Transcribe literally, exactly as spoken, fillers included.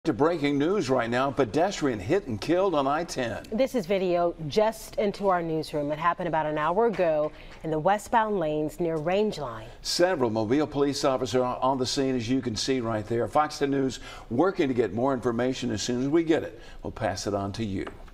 To breaking news right now, pedestrian hit and killed on I ten. This is video just into our newsroom. It happened about an hour ago in the westbound lanes near Rangeline. Several Mobile police officers are on the scene, as you can see right there. Fox ten News working to get more information as soon as we get it. We'll pass it on to you.